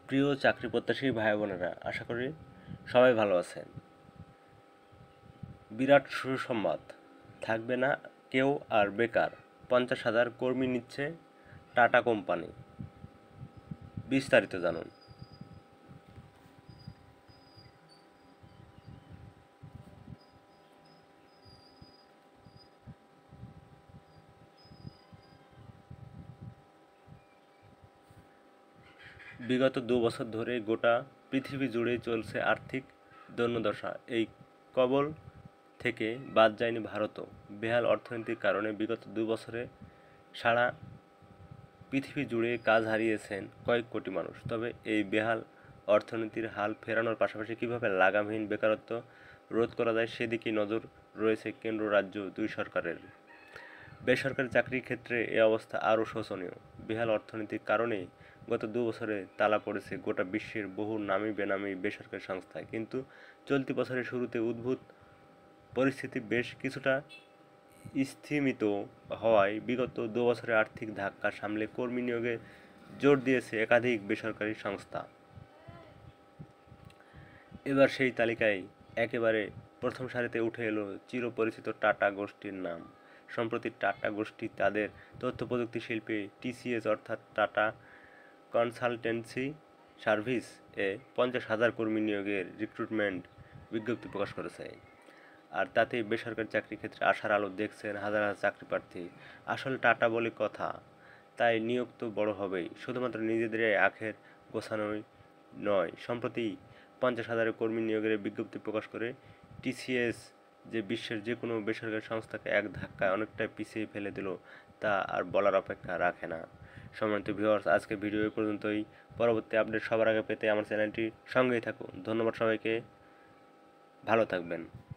প্রিয় চাকরি প্রত্যাশী ভাই বোনেরা, আশা করি সবাই ভালো আছেন। বিরাট সুসংবাদ, থাকবে না কেউ আর বেকার। 50,000 কর্মী নিচ্ছে টাটা কোম্পানি। বিস্তারিত জানুন। বিগত 2 বছর ধরে গোটা পৃথিবী জুড়ে চলছে আর্থিক দৈন্যদশা। এই কবল থেকে বাদ যায়নি ভারতও। বেহাল অর্থনীতির কারণে বিগত 2 বছরে সারা পৃথিবী জুড়ে কাজ হারিয়েছেন কয়েক কোটি মানুষ। তবে এই বেহাল অর্থনীতির হাল ফেরানোর পাশাপাশি কীভাবে লাগামহীন বেকারত্ব রোধ করা যায় সেদিকেই নজর রয়েছে কেন্দ্র রাজ্য দুই সরকারের। বেসরকারি চাকরির ক্ষেত্রে এ অবস্থা আরও শোচনীয়। বেহাল অর্থনীতির কারণেই গত 2 বছরে তালা পড়েছে গোটা বিশ্বের বহু নামী বেনামী বেসরকারি সংস্থায়। কিন্তু চলতি বছরের শুরুতে উদ্ভূত পরিস্থিতি বেশ কিছুটা স্থিমিত হওয়ায় বিগত 2 বছরের আর্থিক ধাক্কা সামলে কর্মী নিয়োগে জোর দিয়েছে একাধিক বেসরকারি সংস্থা। এবার সেই তালিকায় একেবারে প্রথম সারিতে উঠে এলো চিরপরিচিত টাটা গোষ্ঠীর নাম। সম্প্রতি টাটা গোষ্ঠী তাদের তথ্য প্রযুক্তি শিল্পে টিসিএস অর্থাৎ টাটা কনসালটেন্সি সার্ভিস এ 50,000 কর্মী নিয়োগের রিক্রুটমেন্ট বিজ্ঞপ্তি প্রকাশ করেছে। আর তাতেই বেসরকারি চাকরির ক্ষেত্রে আশার আলো দেখছেন হাজার হাজার চাকরি প্রার্থী। আসলে টাটা বলে কথা, তাই নিয়োগ তো বড় হবেই। শুধুমাত্র নিজেদের আখের গোছানোই নয়, সম্প্রতি 50,000 কর্মী নিয়োগের বিজ্ঞপ্তি প্রকাশ করে টিসিএস যে বিশ্বের যে কোনো বেসরকারি সংস্থাকে এক ধাক্কায় অনেকটাই পিছিয়ে ফেলে দিল, তা আর বলার অপেক্ষা রাখে না। সম্মানিত ভিউয়ার্স, আজকে ভিডিও এই পর্যন্তই। পরবর্তী আপডেট সবার আগে পেতে আমার চ্যানেলটি সঙ্গেই থাকুন। ধন্যবাদ সবাইকে, ভালো থাকবেন।